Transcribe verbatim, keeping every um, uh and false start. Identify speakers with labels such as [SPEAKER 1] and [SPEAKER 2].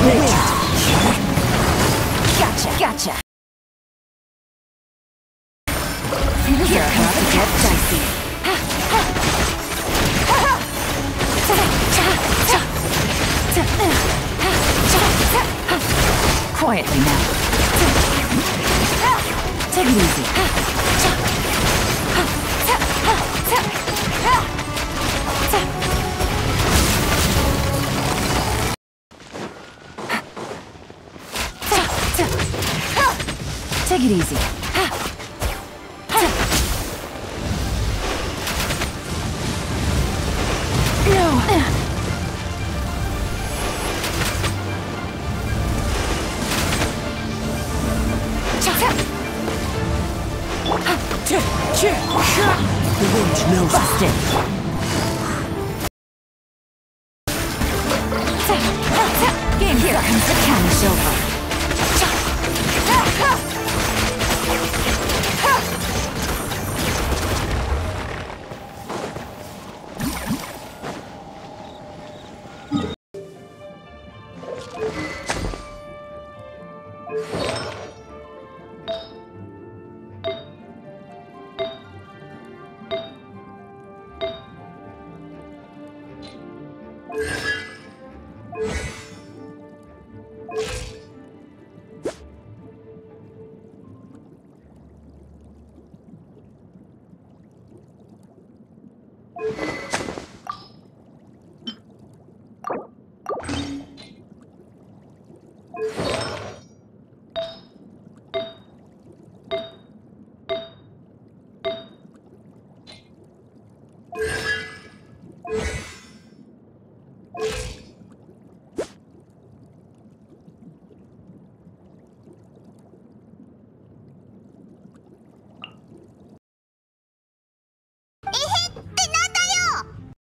[SPEAKER 1] win. Gotcha, gotcha. Things are about to get dicey. Quietly now. Take it easy. Take it easy. No. The wind knows. Busted. Game here comes the counter silver. You